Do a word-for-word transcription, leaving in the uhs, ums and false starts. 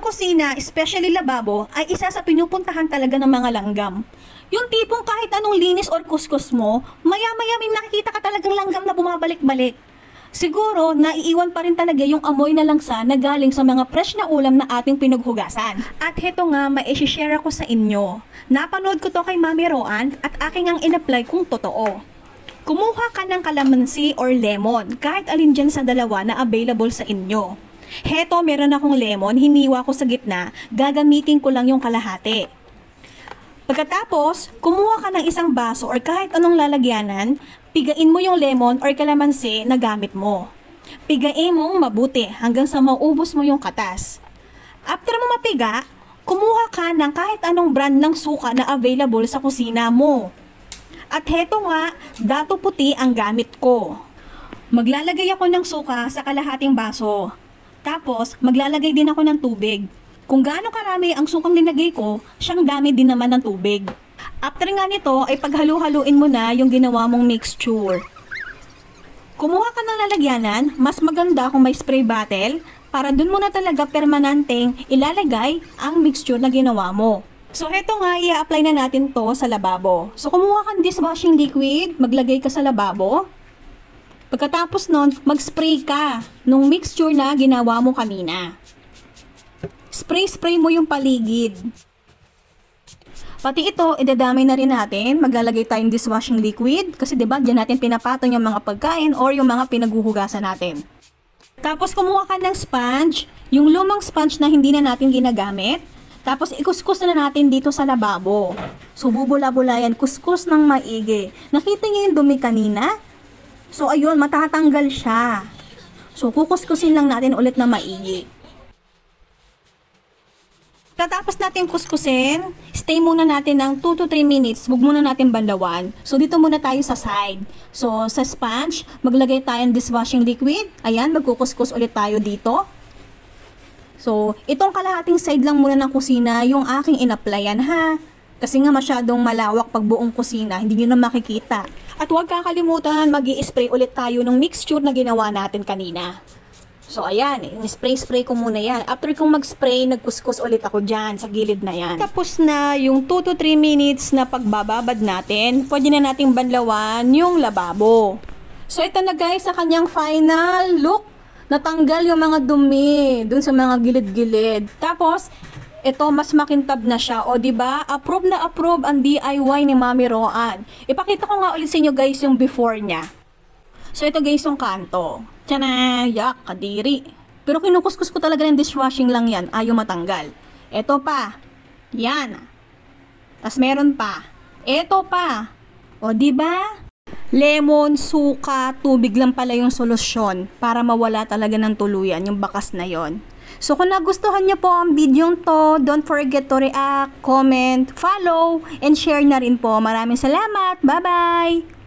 kusina, especially lababo, ay isa sa pinupuntahan talaga ng mga langgam. Yung tipong kahit anong linis or kuskus mo, maya-maya may nakikita ka talagang langgam na bumabalik-balik. Siguro, naiiwan pa rin talaga yung amoy na langsa na galing sa mga fresh na ulam na ating pinaghugasan. At heto nga, ma-share ako sa inyo. Napanood ko to kay Mami Roan at aking ang in-apply kung totoo. Kumuha ka ng kalamansi or lemon, kahit alin dyan sa dalawa na available sa inyo. Heto, meron akong lemon, hiniwa ko sa gitna, gagamitin ko lang yung kalahati. Pagkatapos, kumuha ka ng isang baso or kahit anong lalagyanan, pigain mo yung lemon or kalamansi na gamit mo. Pigain mong mabuti hanggang sa maubos mo yung katas. After mo mapiga, kumuha ka ng kahit anong brand ng suka na available sa kusina mo. At heto nga, dato puti ang gamit ko. Maglalagay ako ng suka sa kalahating baso. Tapos, maglalagay din ako ng tubig. Kung gaano karami ang sukang nilagay ko, siyang dami din naman ng tubig. After nga nito, ay paghalu-haluin mo na yung ginawa mong mixture. Kumuha ka ng lalagyanan, mas maganda kung may spray bottle para dun mo na talaga permanenteng ilalagay ang mixture na ginawa mo. So heto nga, i-apply na natin to sa lababo. So kumuha kang dishwashing liquid, maglagay ka sa lababo. Pagkatapos nun, mag-spray ka nung mixture na ginawa mo kanina. Spray-spray mo yung paligid. Pati ito, idadamay na rin natin. Maglalagay tayong dishwashing liquid kasi diba, dyan natin pinapatong yung mga pagkain or yung mga pinaghuhugasan natin. Tapos kumuha ka ng sponge, yung lumang sponge na hindi na natin ginagamit. Tapos ikuskus na natin dito sa lababo. So bubula-bulayan, kuskus ng maigi. Nakita niyo yung dumi kanina? So ayun, matatanggal siya. So kukuskusin lang natin ulit na maigi. Tatapos natin kuskusin, stay muna natin ng two to three minutes, huwag muna natin bandawan. So dito muna tayo sa side. So sa sponge, maglagay tayo ng dishwashing liquid. Ayan, magkukuskus ulit tayo dito. So itong kalahating side lang muna ng kusina yung aking in-applyan ha. Kasi nga masyadong malawak pag buong kusina, hindi nyo na makikita. At huwag kakalimutan, mag-i-spray ulit tayo ng mixture na ginawa natin kanina. So ayan, spray-spray ko muna yan. After kong mag-spray, nagkuskus ulit ako dyan sa gilid na yan. Tapos na yung two to three minutes na pagbababad natin, pwede na nating banlawan yung lababo. So ito na guys, sa kanyang final look. Natanggal yung mga dumi dun sa mga gilid-gilid. Tapos, ito mas makintab na siya. O diba, approve na approve ang D I Y ni Mami Roan. Ipakita ko nga ulit sa inyo guys yung before niya. So ito guys yung kanto. Tiyan, yak, kadiri. Pero kinukuskus ko talaga ng dishwashing lang yan. Ayaw matanggal. Ito pa. Yan. Tapos meron pa. Ito pa. O diba? Lemon, suka, tubig lang pala yung solusyon para mawala talaga ng tuluyan yung bakas na yon. So kung nagustuhan nyo po ang video to, don't forget to react, comment, follow, and share na rin po. Maraming salamat. Bye-bye!